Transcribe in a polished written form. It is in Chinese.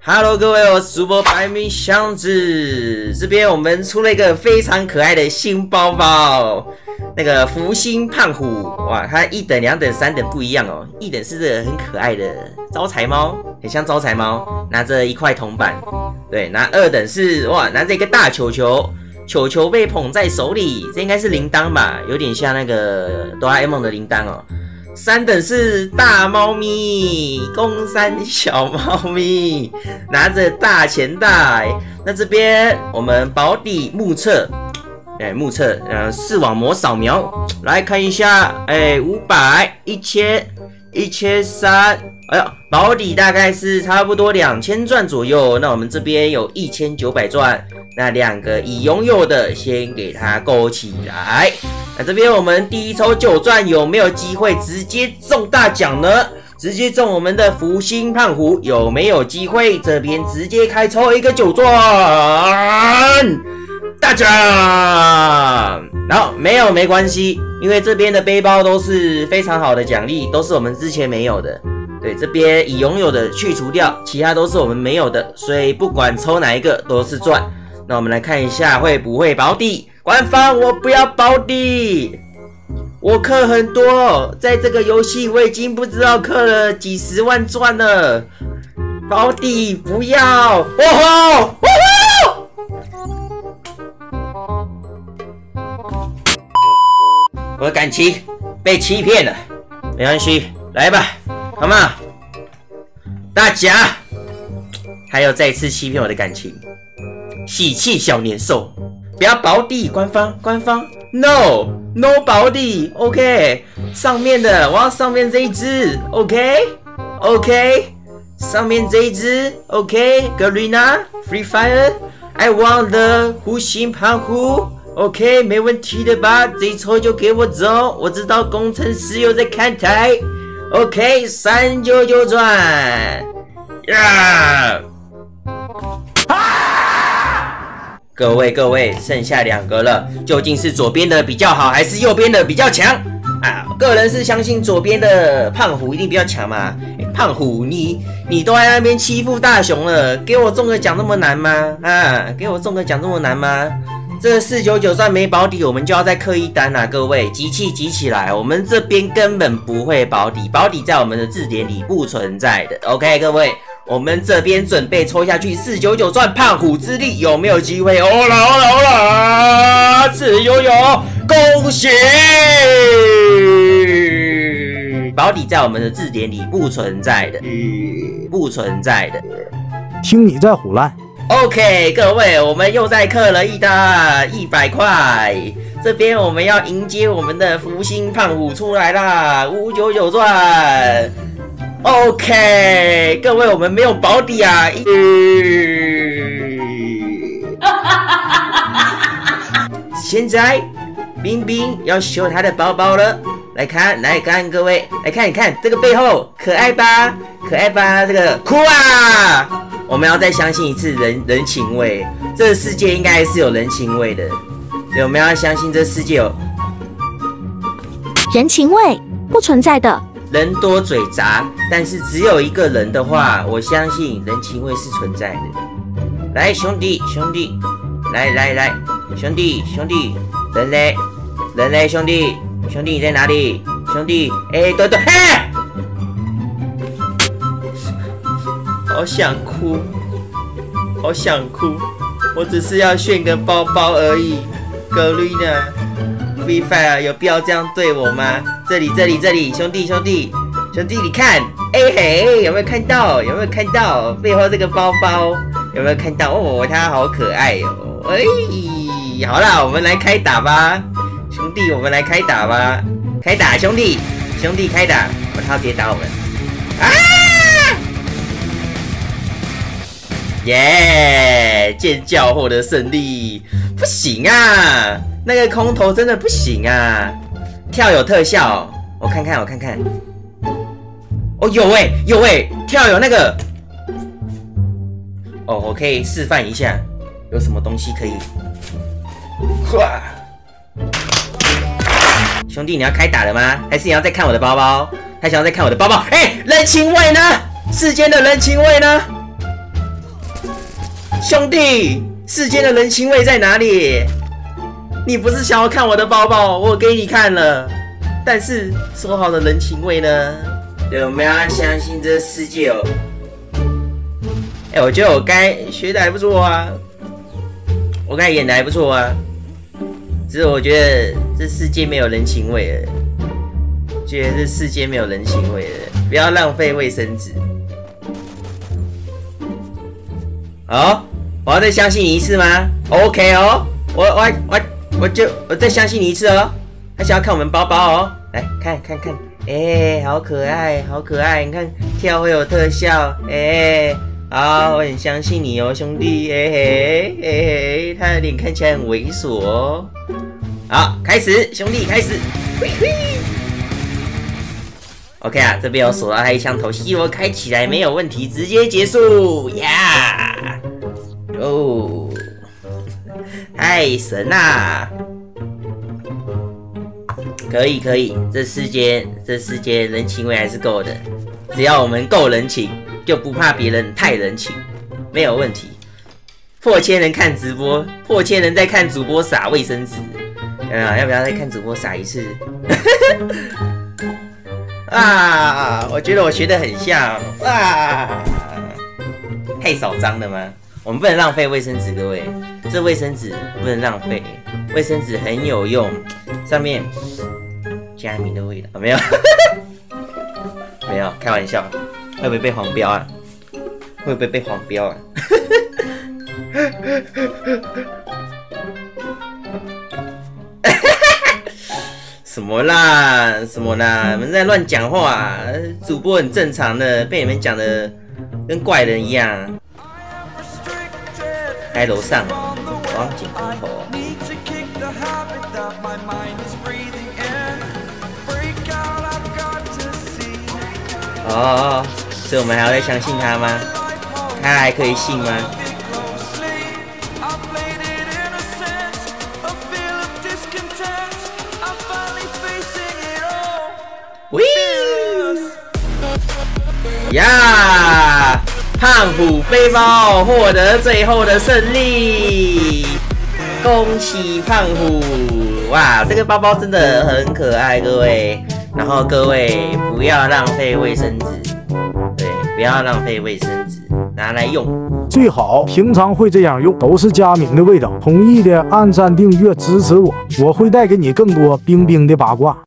Hello， 各位，我是主播白米箱子。这边我们出了一个非常可爱的新包包，那个福星胖虎，哇，它1等、2等、3等不一样哦。1等是这个很可爱的招财猫，很像招财猫，拿着一块铜板。对，拿2等是哇，拿着一个大球球，球球被捧在手里，这应该是铃铛吧，有点像那个哆啦 A 梦的铃铛哦。3等是大猫咪，公山小猫咪，拿着大钱袋。那这边我们保底目测，目测，视网膜扫描，来看一下，500、1000、1300，哎呀，保底大概是差不多2000钻左右。那我们这边有1900钻，那2个已拥有的先给它勾起来。那这边我们第一抽9钻有没有机会直接中大奖呢？直接中我们的福星胖虎有没有机会？这边直接开抽一个9钻大奖。然后没有没关系，因为这边的背包都是非常好的奖励，都是我们之前没有的。对，这边已拥有的去除掉，其他都是我们没有的，所以不管抽哪一个都是赚。那我们来看一下会不会保底。官方，我不要保底，我氪很多，在这个游戏我已经不知道氪了几10万钻了，保底不要，哦吼，哦吼，我的感情被欺骗了，没关系，来吧，好吗？大家还有再次欺骗我的感情，喜气小年兽。不要保底，官方 ，no 保底 ，OK， 上面的我要上面这一只 ，OK， 上面这一只 ，OK，Garena Free Fire，I want the 福星胖虎 ，OK， 没问题的吧？这一抽就给我走，我知道工程师有在看台 ，OK，399钻，呀！各位，剩下2个了，究竟是左边的比较好，还是右边的比较强啊？个人是相信左边的胖虎一定比较强嘛。胖虎，你都在那边欺负大雄了，给我中个奖那么难吗？啊，给我中个奖这么难吗？这499算没保底，我们就要再氪1单啦，各位，集气集起来，我们这边根本不会保底，保底在我们的字典里不存在的。OK， 各位。我们这边准备抽下去499钻胖虎之力，有没有机会？欧啦，499，恭喜！保底在我们的字典里不存在的，不存在的。 听你在唬烂。 OK， 各位，我们又再氪了1单100块，这边我们要迎接我们的福星胖虎出来啦，599钻。OK， 各位，我们没有保底啊！现在冰冰要秀她的包包了，来看，各位，来看，这个背后可爱吧？这个哭啊！我们要再相信一次人情味，这个世界应该是有人情味的，对，我们要相信这世界有人情味，不存在的。 人多嘴杂，但是只有一个人的话，我相信人情味是存在的。来，兄弟，来，兄弟，人嘞，兄弟你在哪里？兄弟，对，好想哭，我只是要炫个包包而已。Garena Free Fire 有必要这样对我吗？这里，兄弟，你看，嘿，有没有看到背后这个包包？有没有看到？哦，它好可爱哦！好啦，我们来开打吧，兄弟，开打，兄弟，开打！他直接打我们，啊！耶！尖叫后的胜利，不行啊！那个空投真的不行啊！跳有特效，我看看。哦，有跳有那个。哦，我可以示范一下，有什么东西可以。哇！兄弟，你要开打了吗？还是你要再看我的包包？他想要再看我的包包？人情味呢？世间的人情味呢？ 兄弟，世间的人情味在哪里？你不是想要看我的包包，我给你看了。但是说好的人情味呢？对，我们要相信这世界哦。我觉得我该学的还不错啊，我该演的还不错啊。只是我觉得这世界没有人情味了，觉得这世界没有人情味了，不要浪费卫生纸。好，我要再相信你一次吗 ？OK 哦，我再相信你一次哦。还想要看我们包包哦，来看看看，好可爱，好可爱！你看跳会有特效，好，我很相信你哦，兄弟，他的脸看起来很猥琐哦。好，开始，兄弟，开始。OK 啊，这边有锁到他一枪头，希罗开起来没有问题，直接结束呀！哦，太神啦！可以可以，这世界人情味还是够的，只要我们够人情，就不怕别人太人情，没有问题。破千人看直播，破千人在看主播撒卫生纸，要不要再看主播撒一次？啊，我觉得我学得很像啊，太少张了吗？我们不能浪费卫生纸，各位，这卫生纸不能浪费，卫生纸很有用，上面加米的味道，没有，没有，开玩笑，会不会被黄标啊？会不会被黄标啊？什么啦？什么啦？你们在乱讲话，主播很正常的，被你们讲的跟怪人一样。开楼上，我要剪光头。哦，所以我们还要再相信他吗？他还可以信吗？喂呀！胖虎背包获得最后的胜利，恭喜胖虎！哇，这个包包真的很可爱，各位。然后各位不要浪费卫生纸，对，不要浪费卫生纸，拿来用。 最好平常会这样用，都是佳明的味道。同意的按赞订阅支持我，我会带给你更多冰冰的八卦。